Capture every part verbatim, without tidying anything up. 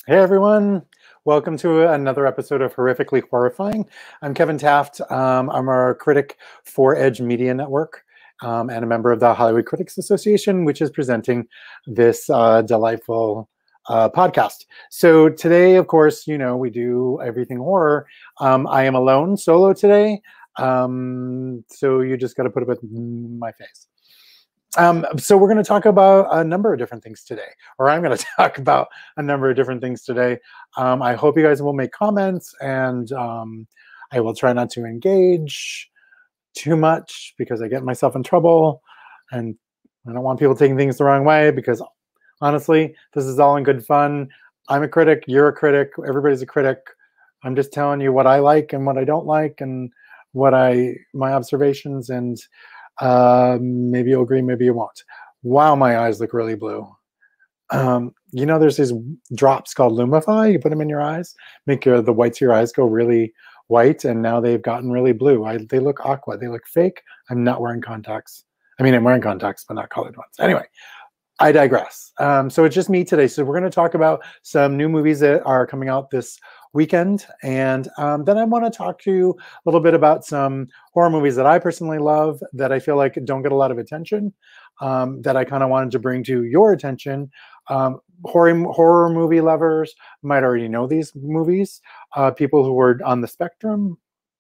Hey everyone, welcome to another episode of Horrifically Horrifying. I'm Kevin Taft. Um, I'm a critic for Edge Media Network um, and a member of the Hollywood Critics Association, which is presenting this uh, delightful uh, podcast. So today, of course, you know, we do everything horror. Um, I am alone, solo today. Um, so you just got to put up with my face. Um, so we're going to talk about a number of different things today, or I'm going to talk about a number of different things today. Um, I hope you guys will make comments, and um, I will try not to engage too much because I get myself in trouble, and I don't want people taking things the wrong way because honestly, this is all in good fun. I'm a critic, you're a critic, everybody's a critic. I'm just telling you what I like and what I don't like and what I, my observations, and uh, maybe you'll agree, maybe you won't. Wow, my eyes look really blue. Um, you know, there's these drops called Lumify. You put them in your eyes, make your, the whites of your eyes go really white, and now they've gotten really blue. I, they look aqua. They look fake. I'm not wearing contacts. I mean, I'm wearing contacts, but not colored ones. Anyway, I digress. Um, so it's just me today. So we're going to talk about some new movies that are coming out this weekend. And um, then I want to talk to you a little bit about some horror movies that I personally love that I feel like don't get a lot of attention, um, that I kind of wanted to bring to your attention. Um, horror, horror movie lovers might already know these movies. Uh, people who are on the spectrum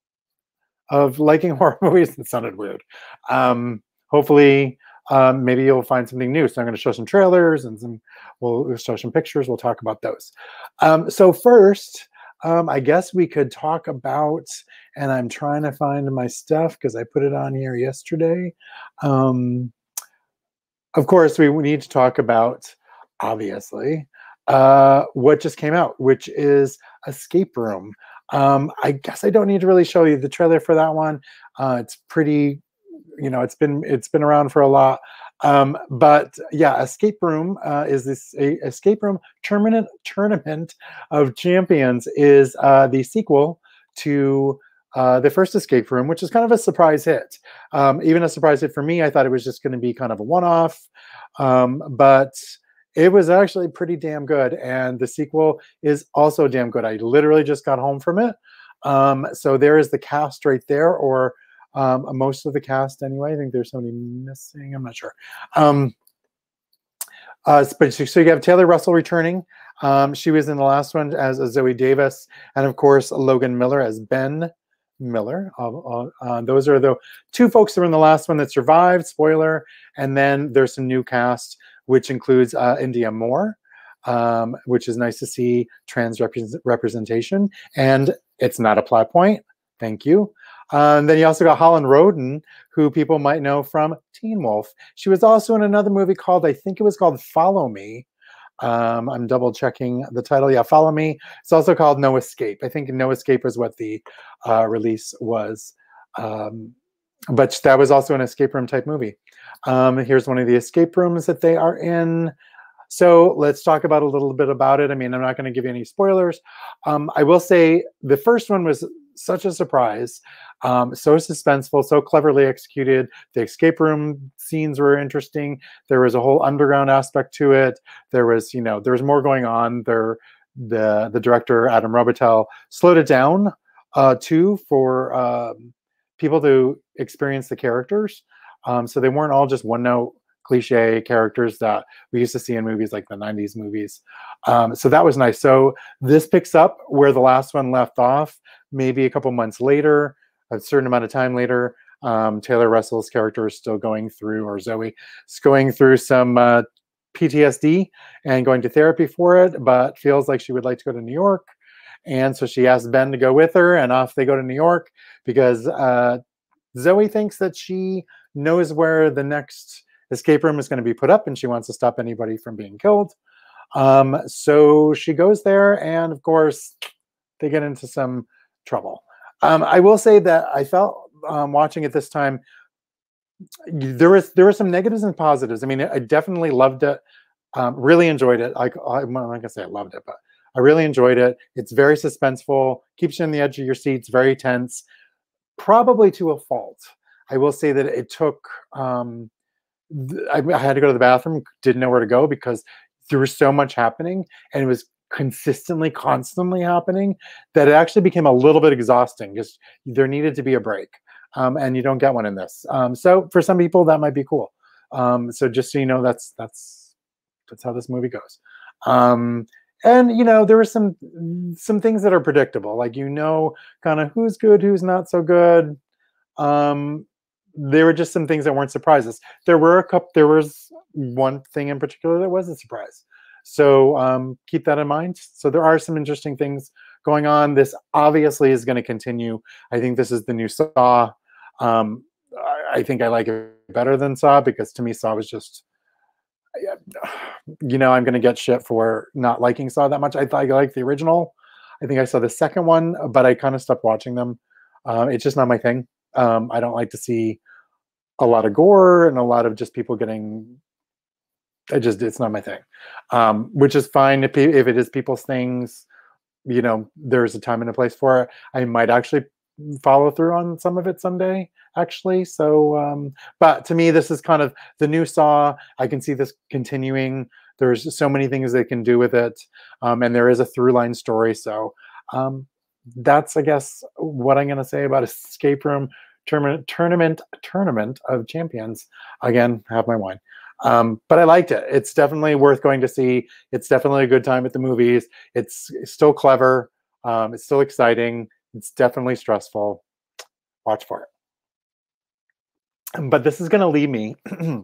of liking horror movies, that sounded weird. Um, hopefully, um, maybe you'll find something new. So I'm going to show some trailers and some, we'll show some pictures. We'll talk about those. Um, so first, um, I guess we could talk about, and I'm trying to find my stuff because I put it on here yesterday. Um, of course, we need to talk about, obviously, uh, what just came out, which is Escape Room. Um, I guess I don't need to really show you the trailer for that one. Uh, it's pretty, you know, it's been it's been around for a lot. Um, but yeah, Escape Room uh, is this a, Escape Room Tournament Tournament of Champions is uh, the sequel to uh, the first Escape Room, which is kind of a surprise hit. Um, even a surprise hit for me. I thought it was just going to be kind of a one-off, um, but it was actually pretty damn good. And the sequel is also damn good. I literally just got home from it. Um, so there is the cast right there, or um, most of the cast anyway. I think there's somebody missing. I'm not sure. Um, uh, but so you have Taylor Russell returning. Um, she was in the last one as Zoe Davis, and of course Logan Miller as Ben Miller. Uh, uh, those are the two folks that were in the last one that survived. Spoiler. And then there's some new cast, which includes uh, India Moore, um, which is nice to see trans rep representation. And it's not a plot point. Thank you. Uh, and then you also got Holland Roden, who people might know from Teen Wolf. She was also in another movie called, I think it was called Follow Me. Um, I'm double checking the title. Yeah, Follow Me. It's also called No Escape. I think No Escape was what the uh, release was. Um, but that was also an escape room type movie. Um, here's one of the escape rooms that they are in. So let's talk about a little bit about it. I mean, I'm not going to give you any spoilers. Um, I will say the first one was such a surprise, um, so suspenseful, so cleverly executed. The escape room scenes were interesting. There was a whole underground aspect to it. There was, you know, there was more going on. There, the the director Adam Robitel slowed it down uh, too for um, people to experience the characters. Um, so they weren't all just one note cliche characters that we used to see in movies like the nineties movies. Um, so that was nice. So this picks up where the last one left off, maybe a couple months later, a certain amount of time later. Um, Taylor Russell's character is still going through, or Zoe is going through some uh, P T S D and going to therapy for it, but feels like she would like to go to New York. And so she asks Ben to go with her, and off they go to New York because uh, Zoe thinks that she knows where the next escape room is going to be put up, and she wants to stop anybody from being killed. Um, so she goes there, and of course, they get into some trouble. Um, I will say that I felt um, watching it this time, there was there were some negatives and positives. I mean, I definitely loved it, um, really enjoyed it. I, I'm not gonna say I loved it, but I really enjoyed it. It's very suspenseful, keeps you on the edge of your seats, very tense, probably to a fault. I will say that it took. Um, I, I had to go to the bathroom, didn't know where to go because there was so much happening, and it was consistently, constantly happening that it actually became a little bit exhausting. Just there needed to be a break, um, and you don't get one in this. Um, so for some people, that might be cool. Um, so just so you know, that's that's that's how this movie goes. Um, and you know, there were some some things that are predictable, like you know, kind of who's good, who's not so good. Um, there were just some things that weren't surprises. There were a couple. There was one thing in particular that was a surprise. So um, keep that in mind. So there are some interesting things going on. This obviously is going to continue. I think this is the new Saw. Um, I, I think I like it better than Saw because to me Saw was just, you know, I'm going to get shit for not liking Saw that much. I thought I liked the original. I think I saw the second one, but I kind of stopped watching them. Um, it's just not my thing. Um, I don't like to see a lot of gore and a lot of just people getting. I just it's not my thing, um, which is fine if if it is people's things. You know, there's a time and a place for it. I might actually follow through on some of it someday, actually. So, um, but to me, this is kind of the new Saw. I can see this continuing. There's so many things they can do with it, um, and there is a through line story. So. Um, That's, I guess, what I'm going to say about Escape Room Tournament, Tournament, Tournament of Champions. Again, have my wine. Um, but I liked it. It's definitely worth going to see. It's definitely a good time at the movies. It's, it's still clever. Um, it's still exciting. It's definitely stressful. Watch for it. But this is going to lead me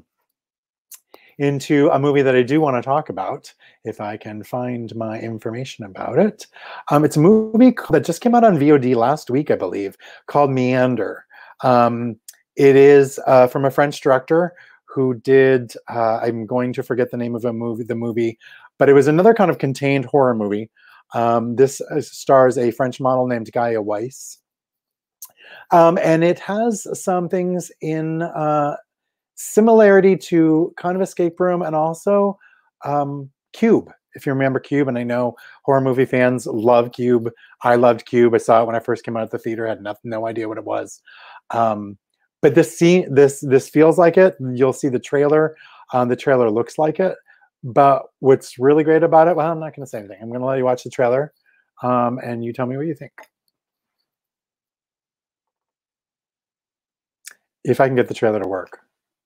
into a movie that I do want to talk about, if I can find my information about it. Um, it's a movie that just came out on V O D last week, I believe, called Meander. Um, it is uh, from a French director who did, uh, I'm going to forget the name of a movie, the movie, but it was another kind of contained horror movie. Um, this stars a French model named Gaia Weiss. Um, and it has some things in uh, similarity to kind of Escape Room and also um, Cube, if you remember Cube. And I know horror movie fans love Cube. I loved Cube. I saw it when I first came out of the theater. I had no, no idea what it was. Um, but this scene, this this feels like it. You'll see the trailer. Um, the trailer looks like it. But what's really great about it, well, I'm not going to say anything. I'm going to let you watch the trailer, um, and you tell me what you think. If I can get the trailer to work.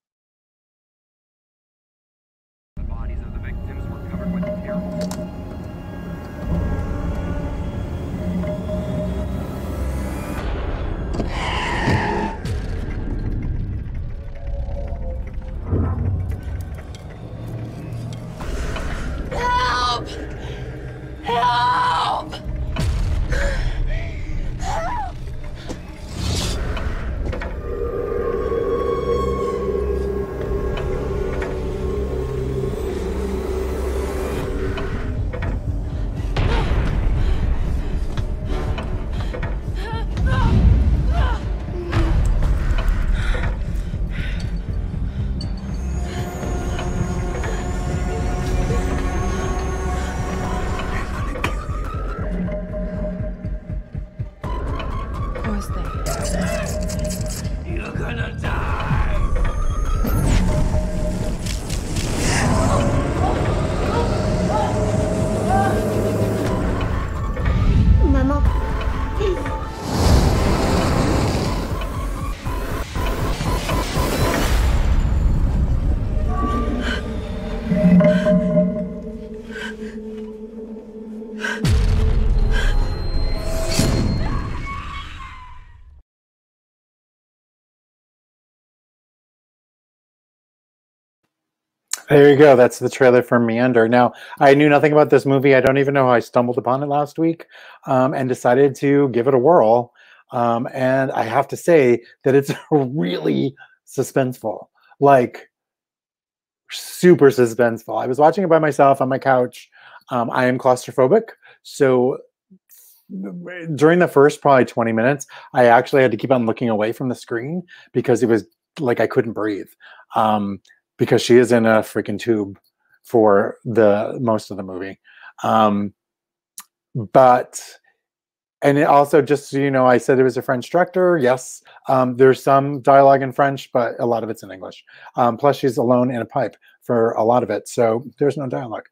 Help! Help! Help! You're gonna die! Maman. There you go. That's the trailer for Meander. Now, I knew nothing about this movie. I don't even know how I stumbled upon it last week, um, and decided to give it a whirl. Um, and I have to say that it's really suspenseful, like super suspenseful. I was watching it by myself on my couch. Um, I am claustrophobic, so during the first probably twenty minutes, I actually had to keep on looking away from the screen because it was like I couldn't breathe. Um, because she is in a freaking tube for the most of the movie. Um, but, and it also, just so you know, I said it was a French director. Yes, um, there's some dialogue in French, but a lot of it's in English. Um, plus she's alone in a pipe for a lot of it. So there's no dialogue.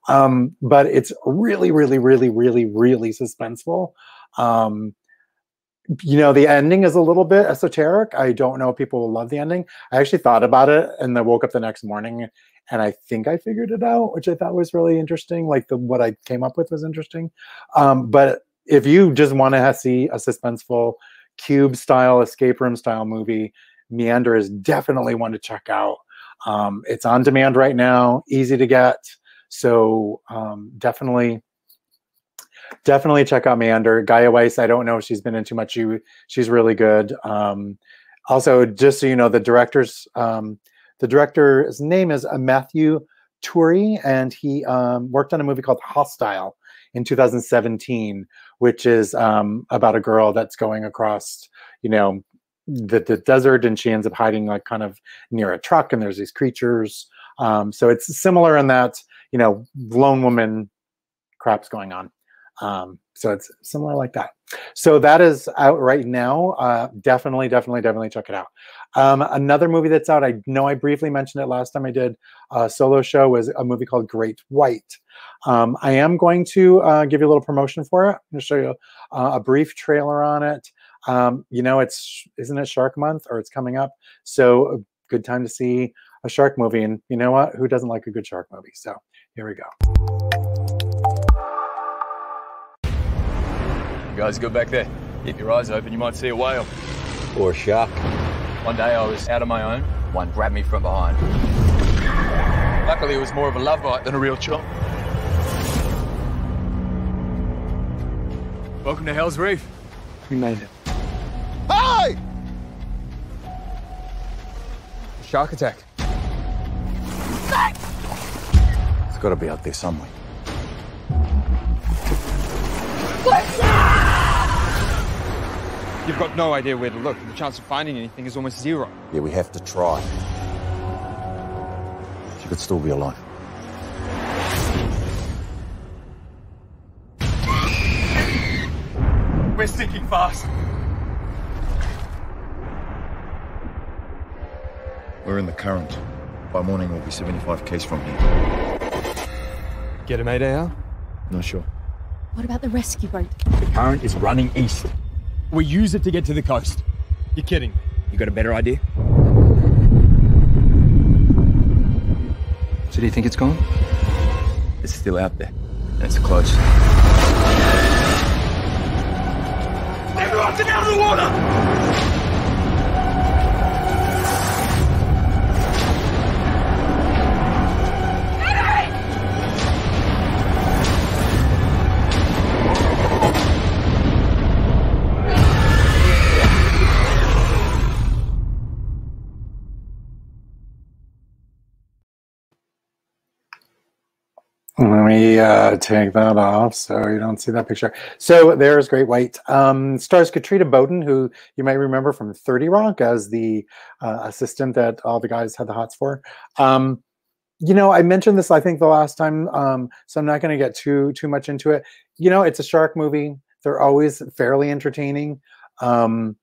Um, but it's really, really, really, really, really suspenseful. Um, you know, the ending is a little bit esoteric. I don't know if people will love the ending. I actually thought about it and then woke up the next morning and I think I figured it out, which I thought was really interesting. Like the what I came up with was interesting. Um, but if you just want to see a suspenseful cube style, escape room style movie, Meander is definitely one to check out. Um, it's on demand right now, easy to get. So um, definitely, definitely check out Meander. Gaia Weiss, I don't know if she's been in too much. She, she's really good. Um, also, just so you know, the director's um, the director's name is Matthew Turi, and he um, worked on a movie called Hostile in two thousand seventeen, which is um, about a girl that's going across, you know, the, the desert, and she ends up hiding like kind of near a truck, and there's these creatures. Um, so it's similar in that, you know, lone woman crap's going on. Um, so it's similar like that. So that is out right now. Uh, definitely, definitely, definitely check it out. Um, another movie that's out, I know I briefly mentioned it last time I did a solo show, was a movie called Great White. Um, I am going to uh, give you a little promotion for it. I'm going to show you uh, a brief trailer on it. Um, you know, it's, isn't it Shark Month, or it's coming up? So a good time to see a shark movie. And you know what? Who doesn't like a good shark movie? So here we go. You guys go back there. Keep your eyes open, you might see a whale. Or a shark. One day I was out on my own. One grabbed me from behind. Luckily, it was more of a love bite than a real chomp. Welcome to Hell's Reef. We made it. Hey! Shark attack. It's got to be out there somewhere. You've got no idea where to look. The chance of finding anything is almost zero. Yeah, we have to try. She could still be alive. We're sinking fast. We're in the current. By morning, we'll be seventy-five k's from here. Get a Mayday out? Not sure. What about the rescue boat? The current is running east. We use it to get to the coast. You're kidding me. You got a better idea? So do you think it's gone? It's still out there. And it's close. Everyone get out of the water! Let me uh, take that off so you don't see that picture. So there's Great White. Um, stars Katrina Bowden, who you might remember from thirty Rock as the uh, assistant that all the guys had the hots for. Um, you know, I mentioned this, I think, the last time, um, so I'm not going to get too too much into it. You know, it's a shark movie. They're always fairly entertaining. Um,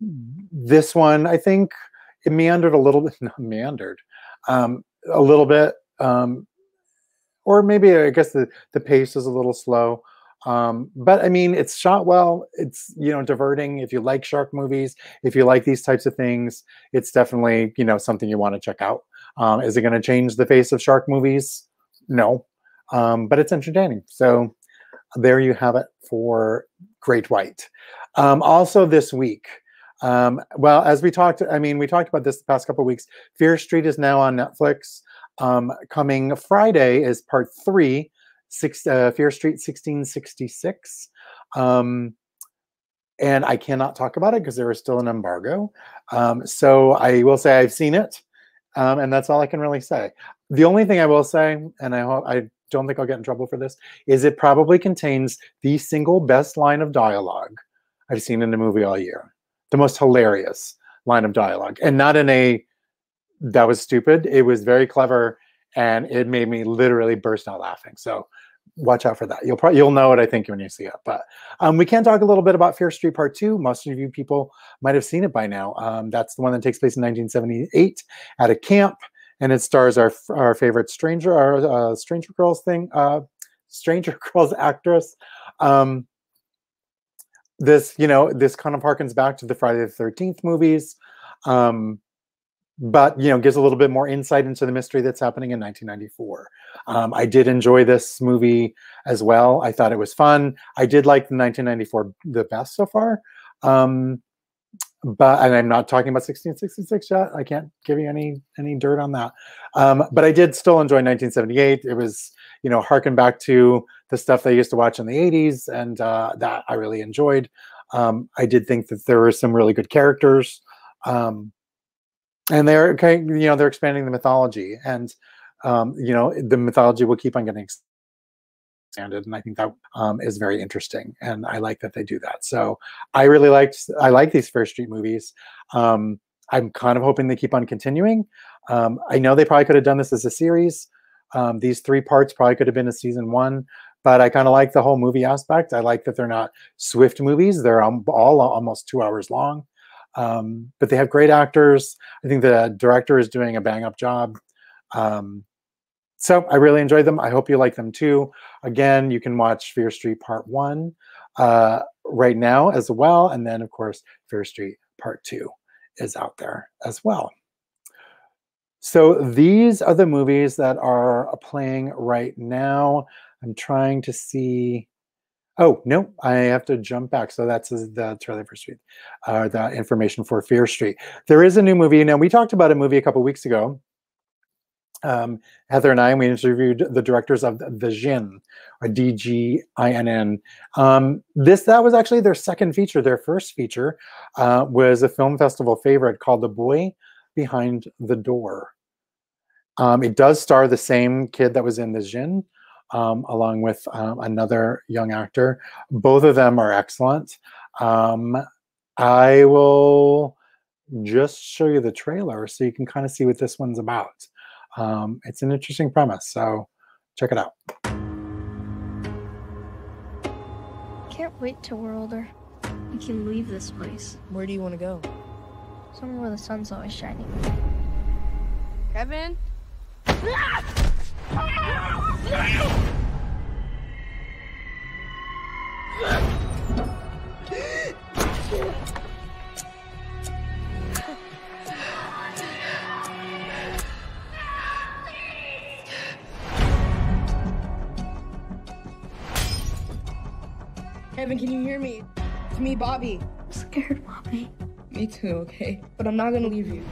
this one, I think, it meandered a little bit, not meandered, um, a little bit. Um, Or maybe I guess the, the pace is a little slow. Um, but I mean, it's shot well. It's, you know, diverting. If you like shark movies, if you like these types of things, it's definitely, you know, something you want to check out. Um, is it going to change the face of shark movies? No. Um, but it's entertaining. So there you have it for Great White. Um, also this week, um, well, as we talked, I mean, we talked about this the past couple of weeks, Fear Street is now on Netflix. Um, coming Friday is part three, six, uh, Fear Street sixteen sixty-six. Um, and I cannot talk about it because there is still an embargo. Um, so I will say I've seen it, um, and that's all I can really say. The only thing I will say, and I hope I don't think I'll get in trouble for this, is it probably contains the single best line of dialogue I've seen in a movie all year. The most hilarious line of dialogue, and not in a that was stupid. It was very clever, and it made me literally burst out laughing. So watch out for that. You'll probably you'll know it, I think, when you see it. But um, we can talk a little bit about Fear Street Part Two. Most of you people might have seen it by now. Um, that's the one that takes place in nineteen seventy-eight at a camp, and it stars our our favorite Stranger, our uh, Stranger Girls thing, uh, Stranger Girls actress. Um, this, you know, this kind of harkens back to the Friday the thirteenth movies, um, but you know, gives a little bit more insight into the mystery that's happening in nineteen ninety-four. Um, I did enjoy this movie as well. I thought it was fun. I did like the nineteen ninety-four the best so far. Um, but and I'm not talking about sixteen sixty-six yet. I can't give you any any dirt on that. Um, but I did still enjoy nineteen seventy-eight. It was, you know, harken back to the stuff they used to watch in the eighties, and uh, that I really enjoyed. Um, I did think that there were some really good characters, um, and they're kind of, you know, they're expanding the mythology, and um, you know, the mythology will keep on getting expanded, and I think that um, is very interesting, and I like that they do that. So I really liked I like these Fear Street movies. Um, I'm kind of hoping they keep on continuing. Um, I know they probably could have done this as a series. Um, these three parts probably could have been a season one, but I kind of like the whole movie aspect. I like that they're not swift movies. They're all almost two hours long, um, but they have great actors. I think the director is doing a bang up job. Um, so I really enjoyed them. I hope you like them too. Again, you can watch Fear Street Part One uh, right now as well. And then of course, Fear Street Part Two is out there as well. So these are the movies that are playing right now. I'm trying to see. Oh, no, I have to jump back. So that's the trailer for Street, uh, the information for Fear Street. There is a new movie. Now, we talked about a movie a couple weeks ago. Um, Heather and I, we interviewed the directors of The Djinn, or D G I N N. Um, this, that was actually their second feature. Their first feature uh, was a film festival favorite called The Boy Behind the Door. Um, it does star the same kid that was in The Djinn, um, along with um, another young actor. Both of them are excellent. Um, I will just show you the trailer so you can kind of see what this one's about. Um, it's an interesting premise, so check it out. Can't wait till we're older. We can leave this place. Where do you want to go? Somewhere where the sun's always shining. Kevin? Kevin, can you hear me? It's me, Bobby. I'm scared, Mommy. Me too, okay? But I'm not gonna leave you.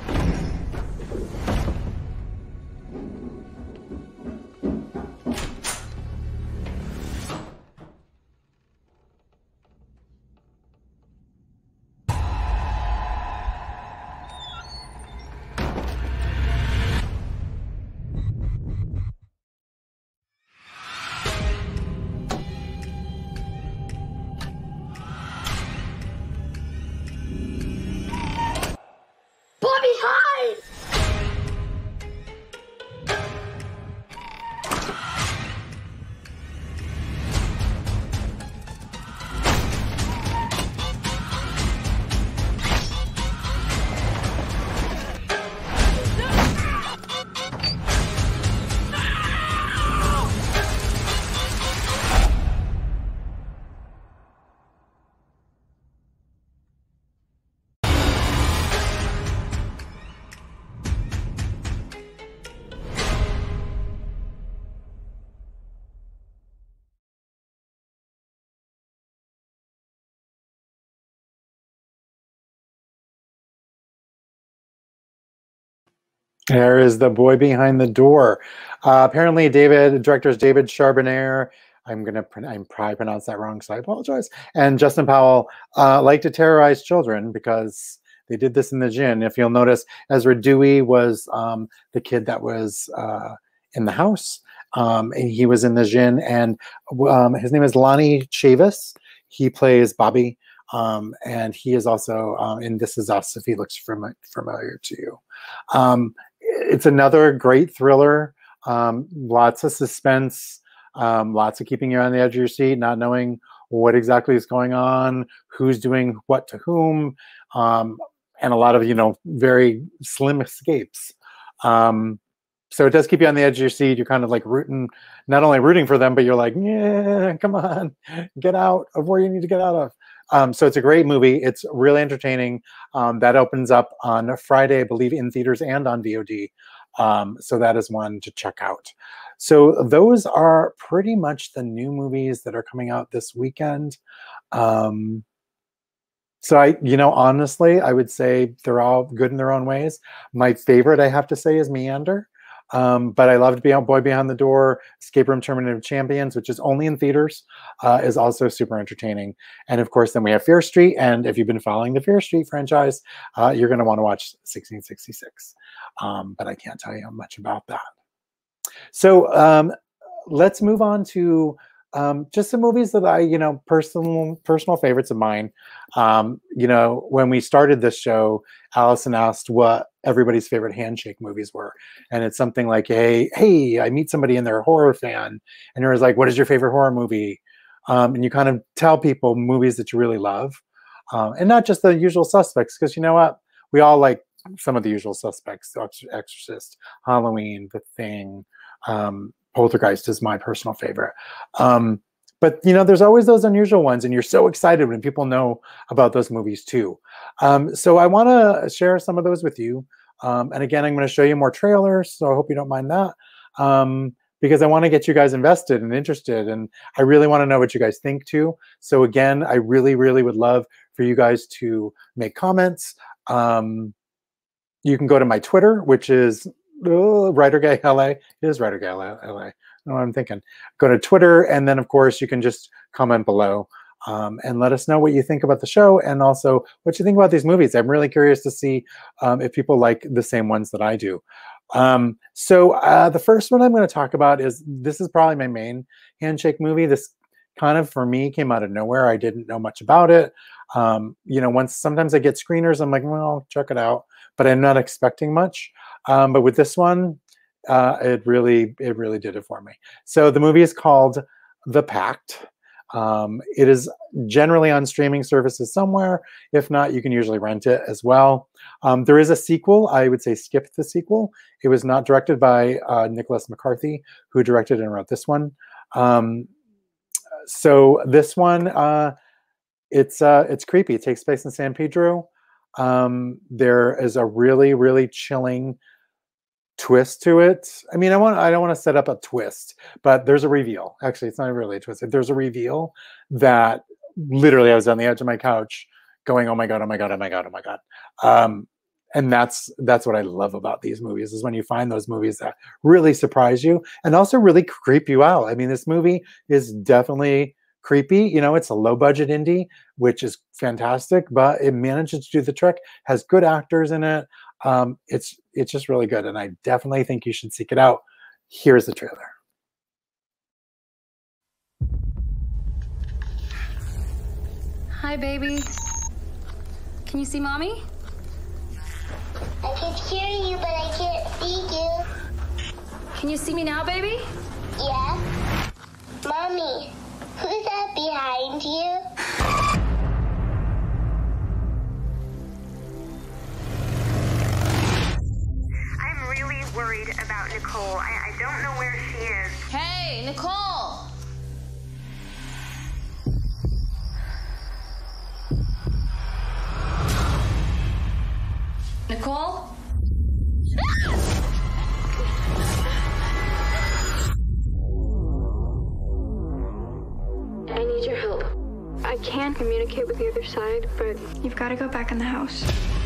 There is The Boy Behind the Door. Uh, apparently, David, directors David Charbonnier, I'm gonna, I'm probably pronounce that wrong, so I apologize. And Justin Powell uh, like to terrorize children because they did this in The Djinn. If you'll notice, Ezra Dewey was um, the kid that was uh, in the house. Um, and he was in The Djinn, and um, his name is Lonnie Chavis. He plays Bobby, um, and he is also um, in This Is Us, if he looks fam familiar to you. Um, it's another great thriller, um, lots of suspense, um, lots of keeping you on the edge of your seat, not knowing what exactly is going on, who's doing what to whom, um, and a lot of, you know, very slim escapes. Um, so it does keep you on the edge of your seat. You're kind of like rooting, not only rooting for them, but you're like, yeah, come on, get out of where you need to get out of. Um, so it's a great movie. It's really entertaining. Um, that opens up on Friday, I believe, in theaters and on V O D. Um, so that is one to check out. So those are pretty much the new movies that are coming out this weekend. Um, so I, you know, honestly, I would say they're all good in their own ways. My favorite, I have to say, is Meander. Um, but I loved Beyond Boy Behind the Door, Escape Room Terminator Champions, which is only in theaters, uh, is also super entertaining. And of course, then we have Fear Street. And if you've been following the Fear Street franchise, uh, you're going to want to watch sixteen sixty-six. Um, but I can't tell you much about that. So um, let's move on to um, just some movies that I, you know, personal personal favorites of mine. Um, you know, when we started this show, Allison asked what everybody's favorite handshake movies were. And it's something like, hey, hey, I meet somebody and they're a horror fan. And it was like, what is your favorite horror movie? Um, and you kind of tell people movies that you really love. Um, and not just the usual suspects, because you know what? We all like some of the usual suspects, Exorcist, Halloween, The Thing, um, Poltergeist is my personal favorite. Um, but, you know, there's always those unusual ones, and you're so excited when people know about those movies too. Um, so I want to share some of those with you. Um, and again, I'm going to show you more trailers, so I hope you don't mind that, um, because I want to get you guys invested and interested, and I really want to know what you guys think too. So again, I really, really would love for you guys to make comments. Um, you can go to my Twitter, which is uh, Writer Guy L A. It is Writer Guy L A. I know what I'm thinking. Go to Twitter, and then of course you can just comment below um, and let us know what you think about the show, and also what you think about these movies. I'm really curious to see um, if people like the same ones that I do. Um, so uh, the first one I'm going to talk about is, this is probably my main handshake movie. This kind of, for me, came out of nowhere. I didn't know much about it. Um, you know, once sometimes I get screeners, I'm like, well, check it out, but I'm not expecting much. Um, but with this one, uh, it really, it really did it for me. So the movie is called The Pact. Um, it is generally on streaming services somewhere. If not, you can usually rent it as well. Um, there is a sequel. I would say skip the sequel. It was not directed by uh, Nicholas McCarthy, who directed and wrote this one. Um, so this one, uh, it's uh, it's creepy. It takes place in San Pedro. Um, there is a really, really chilling twist to it. I mean, I want I don't want to set up a twist, but there's a reveal. Actually, it's not really a twist. There's a reveal that literally I was on the edge of my couch going, oh my God, oh my God, oh my God, oh my God. Um, and that's that's what I love about these movies, is when you find those movies that really surprise you and also really creep you out. I mean, this movie is definitely creepy. You know, it's a low budget indie, which is fantastic, but it manages to do the trick, has good actors in it. Um, it's it's just really good, and I definitely think you should seek it out. Here's the trailer. Hi, baby. Can you see mommy? I can hear you, but I can't see you. Can you see me now, baby? Yeah. Mommy, who's that behind you? I'm really worried about Nicole. I, I don't know where she is. Hey, Nicole! Nicole? I need your help. I can communicate with the other side, but you've got to go back in the house.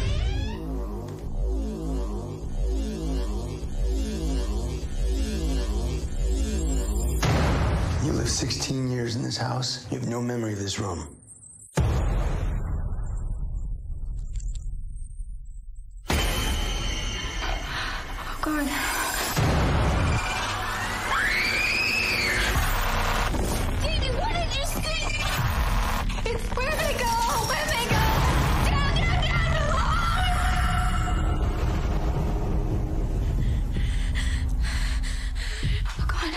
You lived sixteen years in this house. You have no memory of this room. Oh, God. Daddy, what did you see? It's where they go, where they go. Down, down, down, below. Oh, God.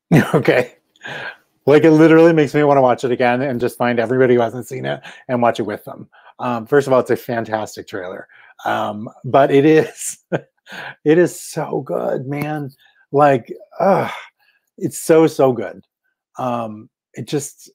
Okay. Like, it literally makes me want to watch it again and just find everybody who hasn't seen it and watch it with them. Um, first of all, it's a fantastic trailer. Um, but it is, it is so good, man. Like, uh, it's so, so good. Um, it just,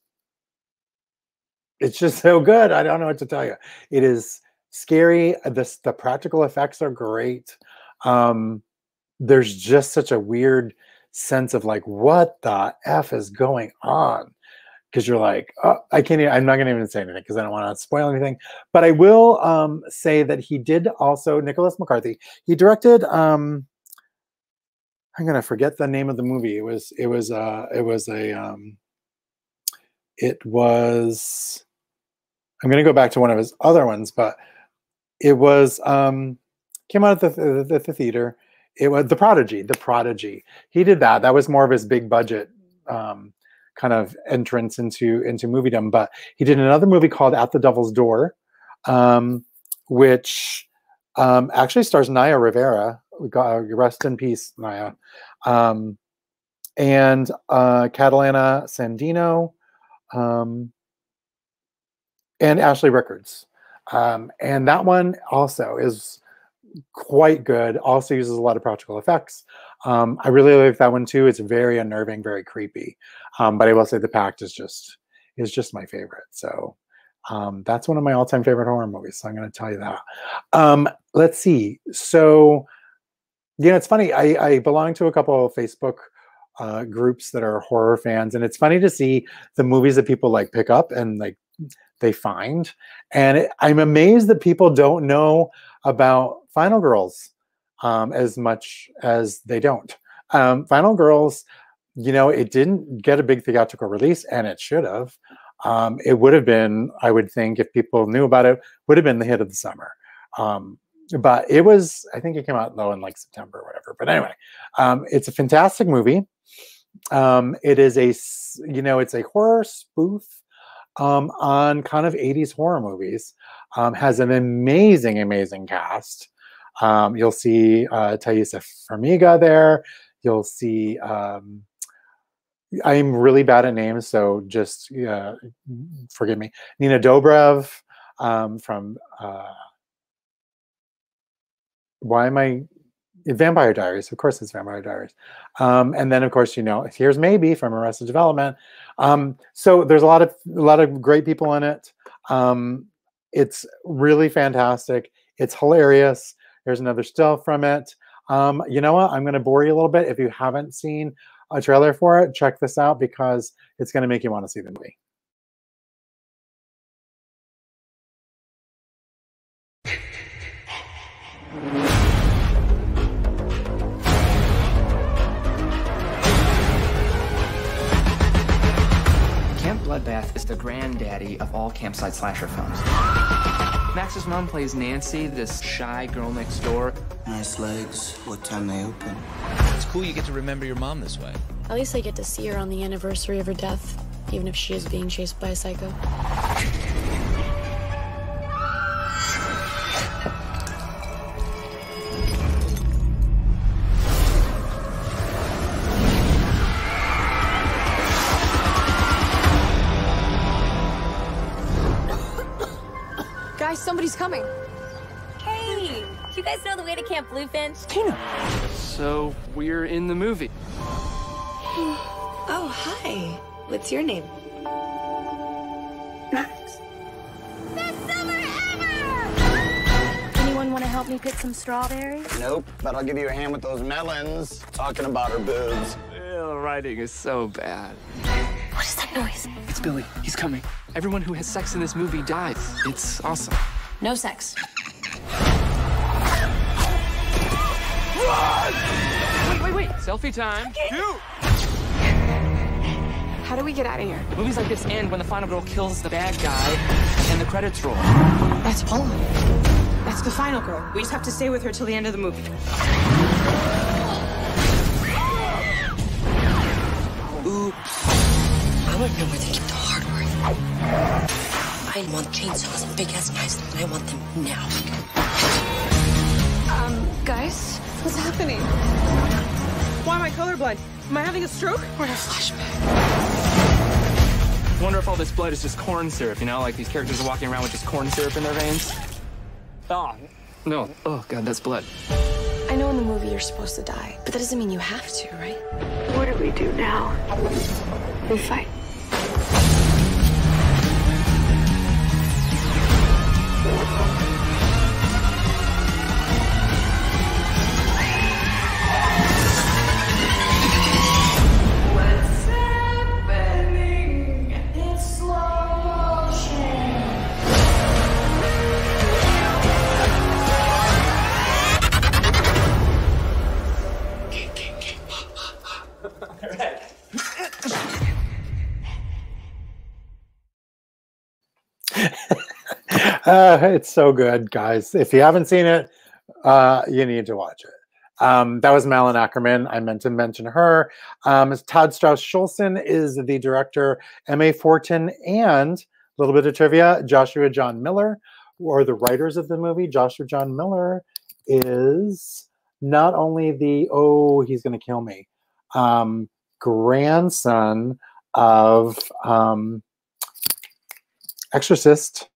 it's just so good. I don't know what to tell you. It is scary. The, the practical effects are great. Um, there's just such a weird sense of like, what the F is going on? Because you're like, oh, I can't even, I'm not going to even say anything because I don't want to spoil anything. But I will um, say that he did also, Nicholas McCarthy, he directed, um, I'm going to forget the name of the movie. It was, it was, uh, it was a, um, it was, I'm going to go back to one of his other ones, but it was, um, came out at the, the, the theater. It was The Prodigy, The Prodigy. He did that. That was more of his big budget um, kind of entrance into, into moviedom. But he did another movie called At the Devil's Door, um, which um, actually stars Naya Rivera. God, rest in peace, Naya. Um, and uh, Catalina Sandino, um, and Ashley Rickards. Um, and that one also is quite good. Also uses a lot of practical effects. Um, I really like that one too. It's very unnerving, very creepy. Um, but I will say The Pact is just is just my favorite. So um, that's one of my all-time favorite horror movies. So I'm going to tell you that. Um, let's see. So you know, it's funny. I, I belong to a couple of Facebook uh, groups that are horror fans, and it's funny to see the movies that people like pick up and like they find. And it, I'm amazed that people don't know about Final Girls um, as much as they don't. Um, Final Girls, you know, it didn't get a big theatrical release, and it should have. Um, it would have been, I would think, if people knew about it, would have been the hit of the summer. Um, but it was, I think it came out though in like September or whatever. But anyway, um, it's a fantastic movie. Um, it is a, you know, it's a horror spoof um, on kind of eighties horror movies. Um, has an amazing, amazing cast. Um, you'll see uh, Thaisa Farmiga there. You'll see, um, I'm really bad at names, so just uh, forgive me. Nina Dobrev um, from, uh, why am I, Vampire Diaries, of course it's Vampire Diaries. Um, and then of course, you know, here's Maybe from Arrested Development. Um, so there's a lot of, a lot of great people in it. Um, It's really fantastic. It's hilarious. There's another still from it. Um, you know what? I'm going to bore you a little bit. If you haven't seen a trailer for it, check this out because it's going to make you want to see the movie. Camp Bloodbath is the granddaddy of all campsite slasher films. Max's mom plays Nancy, this shy girl next door. Nice legs. What time they open? It's cool you get to remember your mom this way. At least I get to see her on the anniversary of her death, even if she is being chased by a psycho. Guys, somebody's coming. Hey, do you guys know the way to Camp Bluefinch? Tina. So we're in the movie. Oh, hi. What's your name? Max. Best summer ever! Anyone want to help me pick some strawberries? Nope, but I'll give you a hand with those melons. Talking about her boobs. The writing is so bad. What is that noise? It's Billy. He's coming. Everyone who has sex in this movie dies. It's awesome. No sex. Run! Wait, wait, wait. Selfie time. Dude! How do we get out of here? Movies like this end when the final girl kills the bad guy and the credits roll. That's Paula. That's the final girl. We just have to stay with her till the end of the movie. Oops. I want to know where they keep the hardware. I want chainsaws and big-ass knives, and I want them now. Um, guys? What's happening? Why am I colorblind? Am I having a stroke? Or a flashback? I wonder if all this blood is just corn syrup, you know? Like these characters are walking around with just corn syrup in their veins. Oh, no. Oh, God, that's blood. I know in the movie you're supposed to die, but that doesn't mean you have to, right? What do we do now? We fight. What's happening? It's slow motion. uh, it's so good, guys. If you haven't seen it, uh, you need to watch it. Um, that was Malin Ackerman. I meant to mention her. Um, Todd Strauss-Schulson is the director. M A Fortin and, a little bit of trivia, Joshua John Miller, or the writers of the movie. Joshua John Miller is not only the, oh, he's going to kill me, um, grandson of um, Exorcist,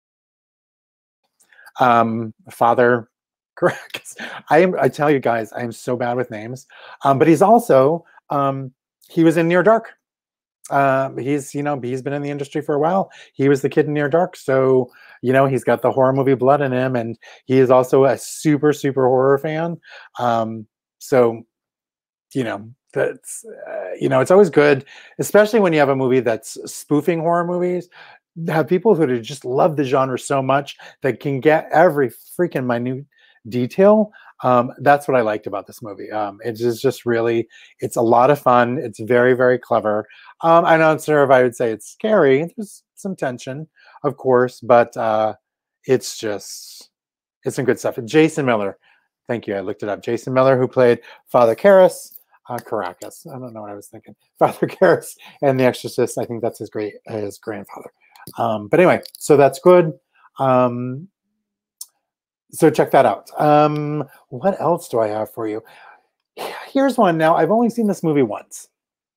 um, father, correct. I am, I tell you guys, I am so bad with names. Um, but he's also, um, he was in Near Dark. Uh, he's, you know, he's been in the industry for a while. He was the kid in Near Dark. So, you know, he's got the horror movie blood in him, and he is also a super, super horror fan. Um, so, you know, that's, uh, you know, it's always good, especially when you have a movie that's spoofing horror movies, have people who just love the genre so much that can get every freaking minute detail. Um, that's what I liked about this movie. Um, it is just really, it's a lot of fun. It's very, very clever. Um, I'm not sure if I would say it's scary. There's some tension, of course, but uh, it's just, it's some good stuff. Jason Miller, thank you. I looked it up. Jason Miller, who played Father Karras, uh, Caracas. I don't know what I was thinking. Father Karras and The Exorcist. I think that's his great, his grandfather. Um, but anyway, so that's good. Um, So check that out. Um, what else do I have for you? Here's one. Now, I've only seen this movie once.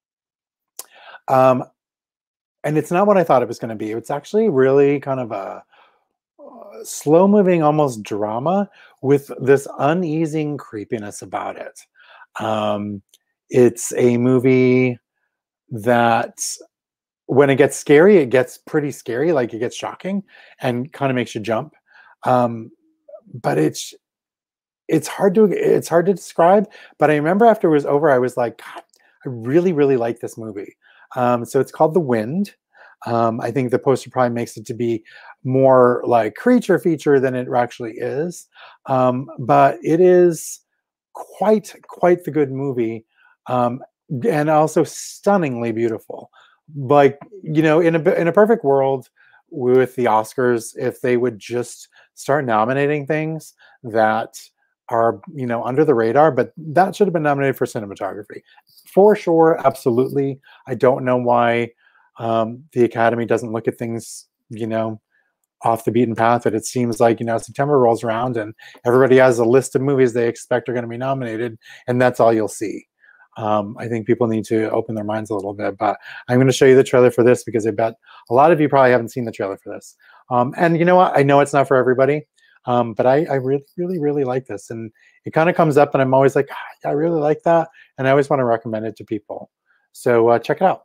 Um, and it's not what I thought it was going to be. It's actually really kind of a uh, slow-moving, almost drama with this uneasing creepiness about it. Um, it's a movie that, when it gets scary, it gets pretty scary. Like, it gets shocking and kind of makes you jump. Um, but it's it's hard to it's hard to describe. But I remember after it was over, I was like, God, I really, really like this movie. Um, so it's called The Wind. Um, I think the poster probably makes it to be more like creature feature than it actually is. Um, but it is quite, quite the good movie. Um, and also stunningly beautiful. Like, you know, in a, in a perfect world with the Oscars, if they would just start nominating things that are, you know, under the radar, but that should have been nominated for cinematography. For sure, absolutely. I don't know why um, the Academy doesn't look at things, you know, off the beaten path. But it seems like, you know, September rolls around and everybody has a list of movies they expect are going to be nominated, and that's all you'll see. Um, I think people need to open their minds a little bit, but I'm going to show you the trailer for this because I bet a lot of you probably haven't seen the trailer for this. Um, and you know what? I know it's not for everybody, um, but I, I really, really, really like this. And it kind of comes up and I'm always like, ah, I really like that. And I always want to recommend it to people. So uh, check it out.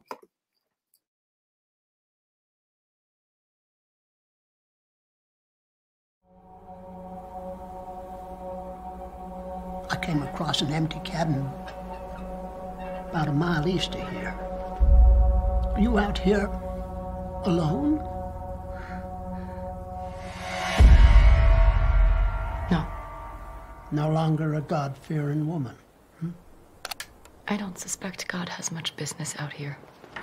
I came across an empty cabin about a mile east of here. Are you out here alone? No. No longer a God-fearing woman. Hmm? I don't suspect God has much business out here.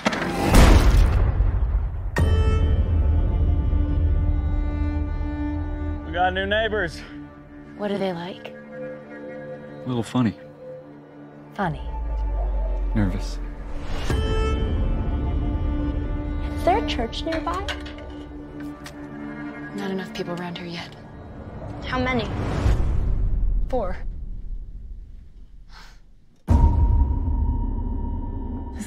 We got new neighbors. What are they like? A little funny. Funny. Nervous. Is there a church nearby? Not enough people around here yet. How many? Four.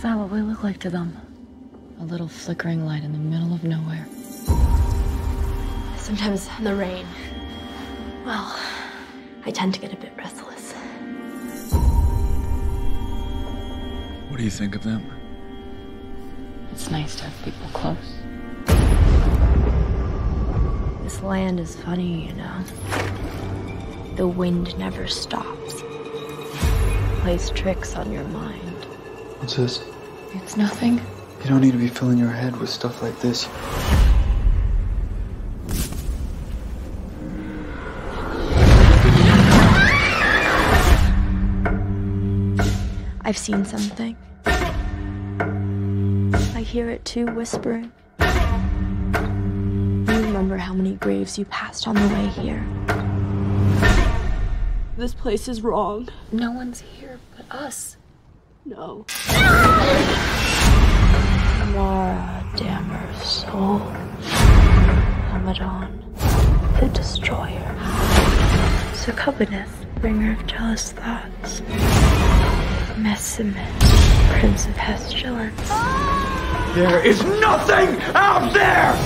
that what we look like to them? A little flickering light in the middle of nowhere. Sometimes in the rain, well, I tend to get a bit restless. What do you think of them? It's nice to have people close. This land is funny, you know. The wind never stops. It plays tricks on your mind. What's this? It's nothing. You don't need to be filling your head with stuff like this. I've seen something. I hear it too, whispering. You remember how many graves you passed on the way here? This place is wrong. No one's here but us. No. Mara, dammer of soul. Hamadon, the destroyer. Succubineth, bringer of jealous thoughts. Messamith, prince of pestilence. There is nothing out there!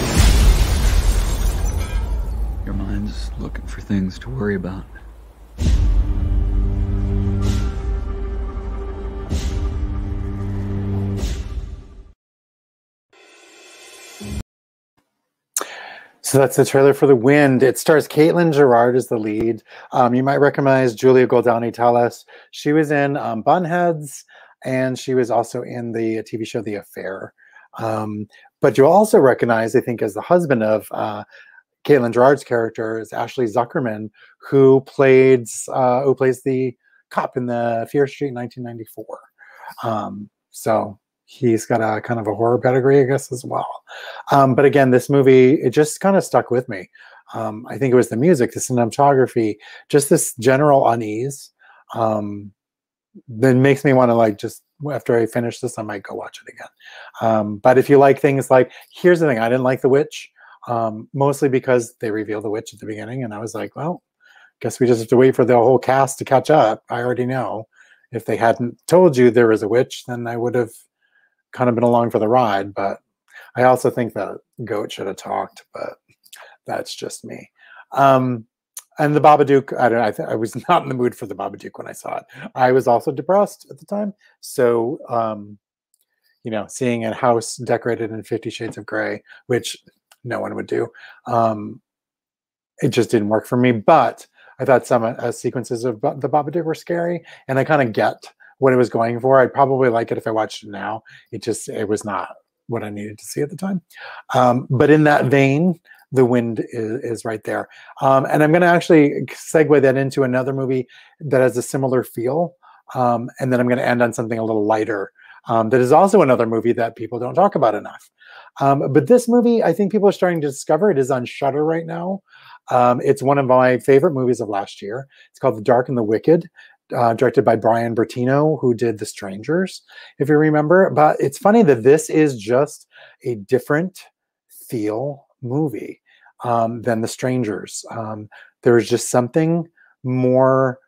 Your mind's looking for things to worry about. So that's the trailer for The Wind. It stars Caitlin Gerard as the lead. Um, you might recognize Julia Goldani Talas. She was in um, Bunheads, and she was also in the T V show The Affair. Um, but you'll also recognize, I think, as the husband of uh, Caitlin Gerard's character is Ashley Zuckerman, who played uh, who plays the cop in the Fear Street nineteen ninety-four. Um, so he's got a kind of a horror pedigree, I guess, as well. Um, but again, this movie, it just kind of stuck with me. Um, I think it was the music, the cinematography, just this general unease. Um, that makes me want to, like, just after I finish this, I might go watch it again. Um, but if you like things like, here's the thing, I didn't like The Witch, um, mostly because they revealed the witch at the beginning, and I was like, well, guess we just have to wait for the whole cast to catch up. I already know. If they hadn't told you there was a witch, then I would have kind of been along for the ride. But I also think that Goat should have talked, but that's just me. Um, and the Babadook, I don't know, I, th I was not in the mood for the Babadook when I saw it. I was also depressed at the time. So, um, you know, seeing a house decorated in Fifty Shades of Grey, which no one would do, um, it just didn't work for me. But I thought some uh, sequences of the Babadook were scary, and I kind of get what it was going for. I'd probably like it if I watched it now. It just, it was not what I needed to see at the time. Um, but in that vein, The Wind is, is right there. Um, and I'm going to actually segue that into another movie that has a similar feel. Um, and then I'm going to end on something a little lighter. Um, that is also another movie that people don't talk about enough. Um, but this movie, I think people are starting to discover. It is on Shudder right now. Um, it's one of my favorite movies of last year. It's called The Dark and the Wicked. Uh, directed by Brian Bertino, who did The Strangers, if you remember. But it's funny that this is just a different feel movie um, than The Strangers. Um, there's just something more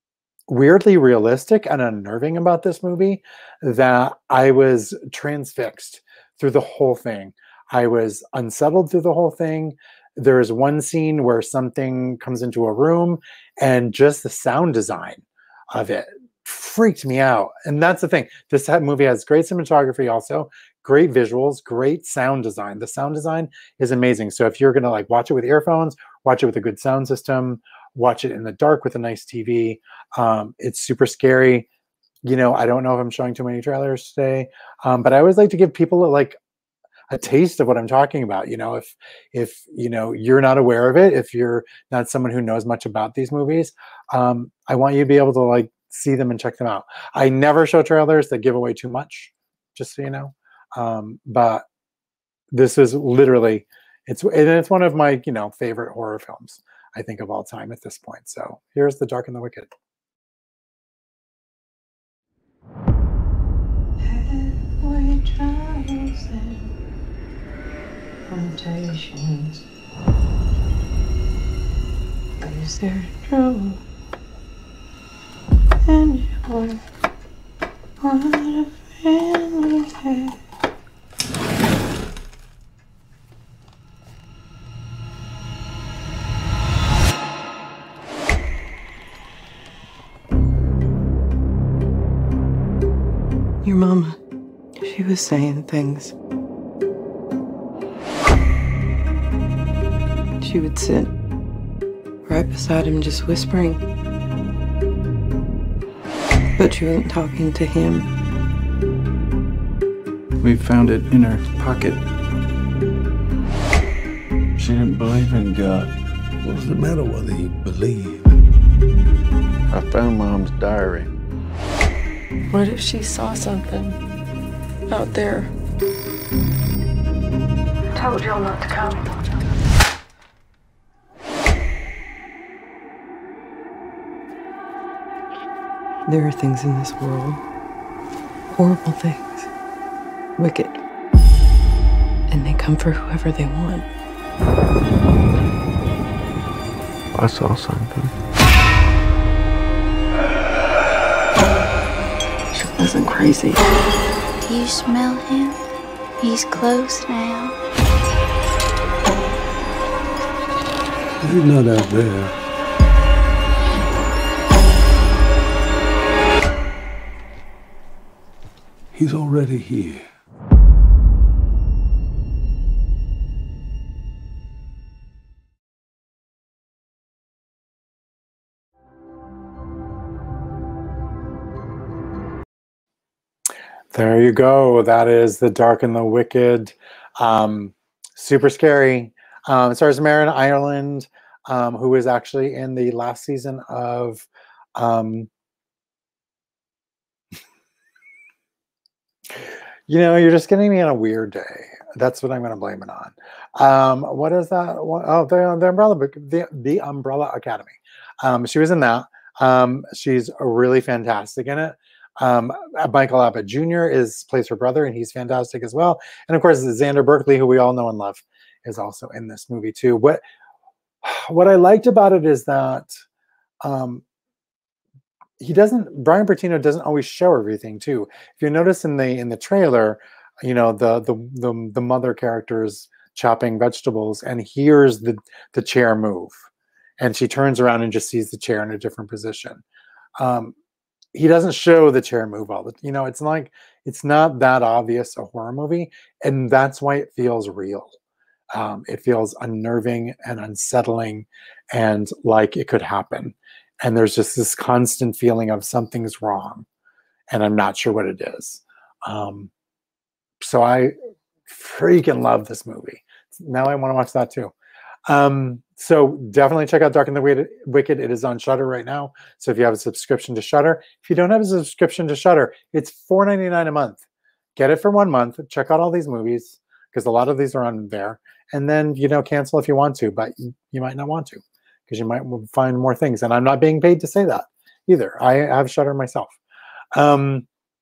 weirdly realistic and unnerving about this movie that I was transfixed through the whole thing. I was unsettled through the whole thing. There is one scene where something comes into a room, and just the sound design of it freaked me out. And that's the thing. This movie has great cinematography, also great visuals, great sound design. The sound design is amazing. So if you're going to like watch it with earphones, watch it with a good sound system, watch it in the dark with a nice T V. Um, it's super scary. You know, I don't know if I'm showing too many trailers today, um, but I always like to give people like a taste of what I'm talking about. You know, if, if, you know, you're not aware of it, if you're not someone who knows much about these movies, um, I want you to be able to like see them and check them out. I never show trailers that give away too much, just so you know. Um, but this is literally, it's, and it's one of my, you know, favorite horror films, I think, of all time at this point. So here's The Dark and the Wicked. Halfway travels and temptations. Is there trouble anywhere? What a family. was saying things. She would sit right beside him, just whispering. But she wasn't talking to him. We found it in her pocket. She didn't believe in God. What was the matter whether he believed? I found Mom's diary. What if she saw something out there? I told y'all not to come. There are things in this world, horrible things, wicked, and they come for whoever they want. I saw something. She wasn't crazy. Do you smell him? He's close now. He's not out there. He's already here. There you go. That is The Dark and the Wicked. Um, super scary. Um, it stars Marin Ireland, um, who was actually in the last season of um, you know, you're just getting me on a weird day. That's what I'm going to blame it on. Um, what is that? What, oh, the, the Umbrella the, the Umbrella Academy. Um, she was in that. Um, she's really fantastic in it. Um, Michael Abbott Junior is plays her brother, and he's fantastic as well. And of course, Xander Berkeley, who we all know and love, is also in this movie too. What what I liked about it is that um, he doesn't. Brian Bertino doesn't always show everything too. If you notice in the in the trailer, you know the the the, the mother character is chopping vegetables and hears the the chair move, and she turns around and just sees the chair in a different position. Um, he doesn't show the chair move all the, you know, it's like, it's not that obvious a horror movie. And that's why it feels real. Um, it feels unnerving and unsettling and like it could happen. And there's just this constant feeling of something's wrong and I'm not sure what it is. Um, so I freaking love this movie. Now I want to watch that too. Um, so definitely check out Dark and the Wicked. It is on Shudder right now. So if you have a subscription to Shudder, if you don't have a subscription to Shudder, it's four ninety-nine a month. Get it for one month. Check out all these movies because a lot of these are on there. And then, you know, cancel if you want to, but you, you might not want to because you might find more things. And I'm not being paid to say that either. I have Shudder myself. Um,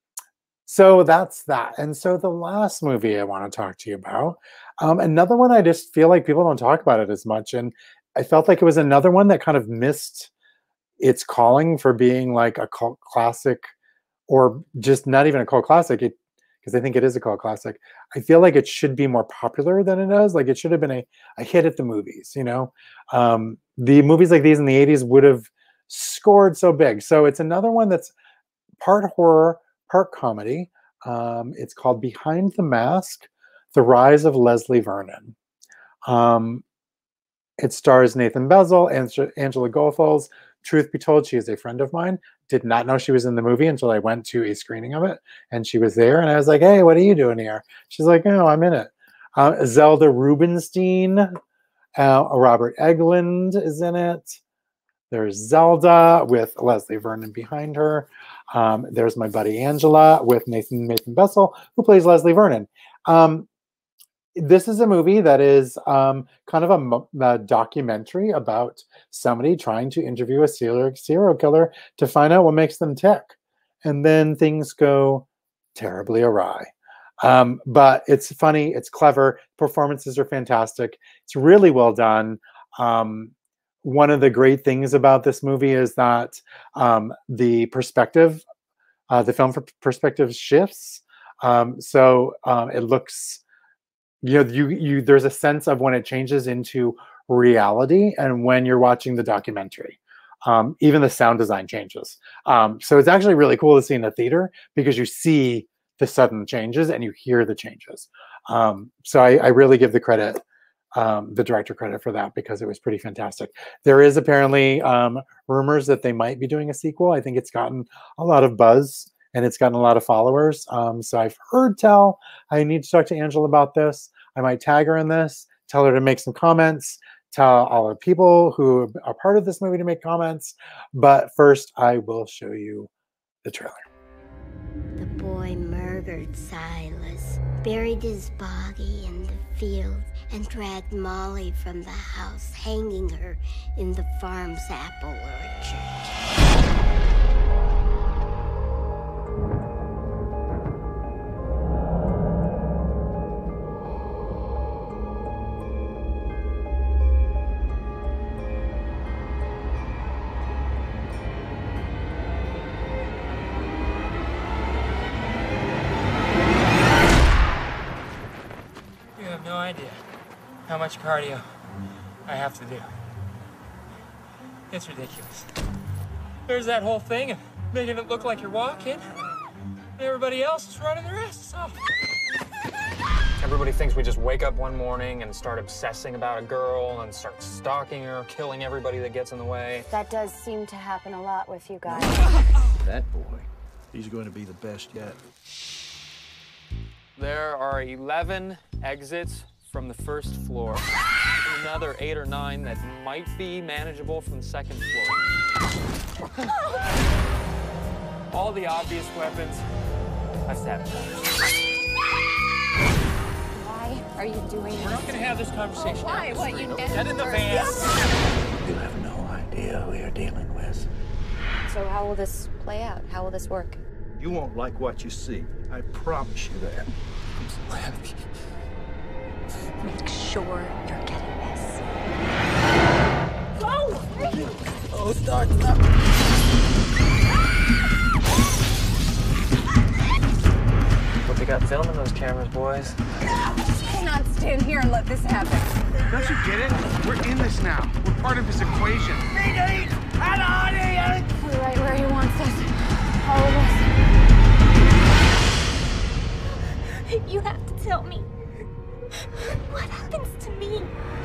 so that's that. And so the last movie I want to talk to you about, Um, another one I just feel like people don't talk about it as much. And I felt like it was another one that kind of missed its calling for being like a cult classic or just not even a cult classic. It, because I think it is a cult classic. I feel like it should be more popular than it is. Like it should have been a, a hit at the movies, you know? Um, the movies like these in the eighties would have scored so big. So it's another one that's part horror, part comedy. Um, it's called Behind the Mask: The Rise of Leslie Vernon. Um, it stars Nathan Bezel and Angela Goethals. Truth be told, she is a friend of mine. Did not know she was in the movie until I went to a screening of it, and she was there. And I was like, "Hey, what are you doing here?" She's like, "Oh, I'm in it." Uh, Zelda Rubinstein, uh, Robert Englund is in it. There's Zelda with Leslie Vernon behind her. Um, there's my buddy Angela with Nathan Nathan Bezel, who plays Leslie Vernon. Um, This is a movie that is um, kind of a, a documentary about somebody trying to interview a serial, serial killer to find out what makes them tick. And then things go terribly awry. Um, but it's funny, it's clever, performances are fantastic. It's really well done. Um, one of the great things about this movie is that um, the perspective, uh, the film perspective shifts. Um, so um, it looks... You know, you you there's a sense of when it changes into reality and when you're watching the documentary. Um, even the sound design changes. Um, so it's actually really cool to see in the theater because you see the sudden changes and you hear the changes. Um, so I, I really give the credit, um, the director credit for that, because it was pretty fantastic. There is apparently um, rumors that they might be doing a sequel. I think it's gotten a lot of buzz and it's gotten a lot of followers. Um, so I've heard tell. I need to talk to Angela about this. I might tag her in this, tell her to make some comments, tell all the people who are part of this movie to make comments. But first, I will show you the trailer. The boy murdered Silas, buried his body in the field, and dragged Molly from the house, hanging her in the farm's apple orchard. Idea how much cardio I have to do. It's ridiculous. There's that whole thing of making it look like you're walking. Everybody else is running their asses off. Everybody thinks we just wake up one morning and start obsessing about a girl and start stalking her, killing everybody that gets in the way. That does seem to happen a lot with you guys. That boy, he's going to be the best yet. There are eleven exits from the first floor. Another eight or nine that might be manageable from the second floor. All the obvious weapons I've sabotaged. Why are you doing this? We're not going to have this conversation. Why? What, you get Get in the van. You have no idea who you're dealing with. So how will this play out? How will this work? You won't like what you see. I promise you that. I'm so happy. Make sure you're getting this. Go! Oh, start, stop. What they got filming those cameras, boys? You cannot stand here and let this happen. Don't you get it? We're in this now. We're part of this equation. Meet an audience! We're right where he wants us. All of us. You have to tell me. What happens to me?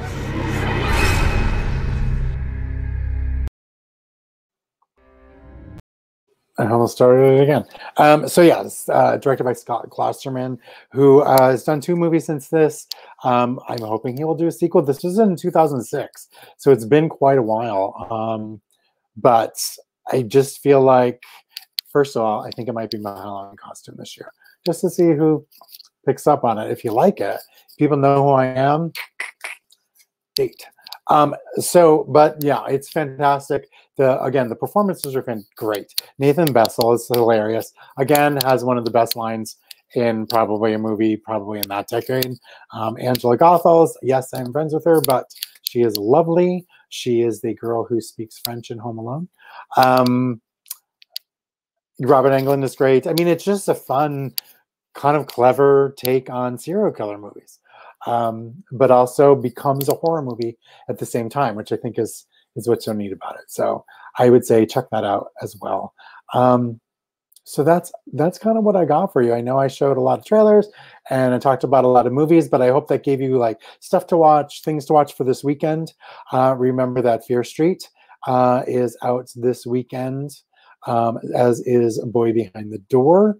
I almost started it again. Um, so yeah, it's, uh, directed by Scott Klosterman, who uh, has done two movies since this. Um, I'm hoping he will do a sequel. This was in two thousand six, so it's been quite a while. Um, but I just feel like, first of all, I think it might be my Halloween costume this year, just to see who picks up on it. If you like it, people know who I am. Date. Um, so, but yeah, it's fantastic. The again, the performances are been great. Nathan Bessel is hilarious. Again, has one of the best lines in probably a movie, probably in that decade. Um, Angela Goethals, yes, I'm friends with her, but she is lovely. She is the girl who speaks French in Home Alone. Um, Robert Englund is great. I mean, it's just a fun, kind of clever take on serial killer movies. Um, but also becomes a horror movie at the same time, which I think is is what's so neat about it. So I would say check that out as well. Um, so that's that's kind of what I got for you. I know I showed a lot of trailers and I talked about a lot of movies, but I hope that gave you like stuff to watch, things to watch for this weekend. Uh, remember that Fear Street uh, is out this weekend, um, as is Boy Behind the Door.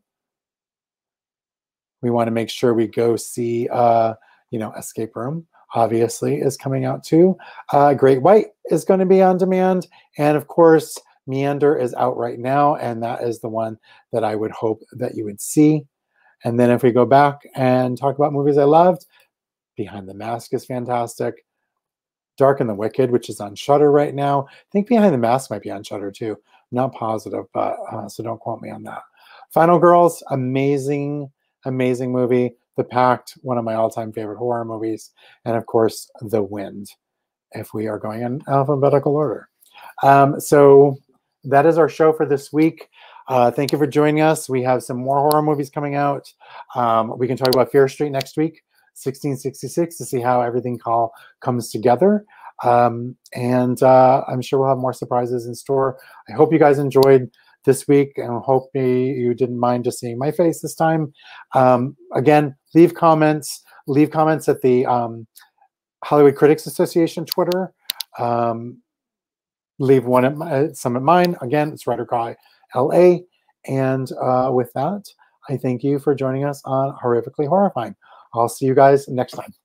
We want to make sure we go see uh, you know, Escape Room, obviously, is coming out too. Uh, Great White is going to be on demand. And of course, Meander is out right now. And that is the one that I would hope that you would see. And then if we go back and talk about movies I loved, Behind the Mask is fantastic. Dark and the Wicked, which is on Shudder right now. I think Behind the Mask might be on Shudder too. I'm not positive, but uh, so don't quote me on that. Final Girls, amazing, amazing movie. The Pact, one of my all-time favorite horror movies, and of course, The Wind, if we are going in alphabetical order. Um, so that is our show for this week. Uh, thank you for joining us. We have some more horror movies coming out. Um, we can talk about Fear Street next week, sixteen sixty-six, to see how everything all comes together. Um, and uh, I'm sure we'll have more surprises in store. I hope you guys enjoyed this week, and hope you didn't mind just seeing my face this time. Um, again, leave comments. Leave comments at the um, Hollywood Critics Association Twitter. Um, leave one at my, some at mine. Again, it's Writer Guy L A. And uh, with that, I thank you for joining us on Horrifically Horrifying. I'll see you guys next time.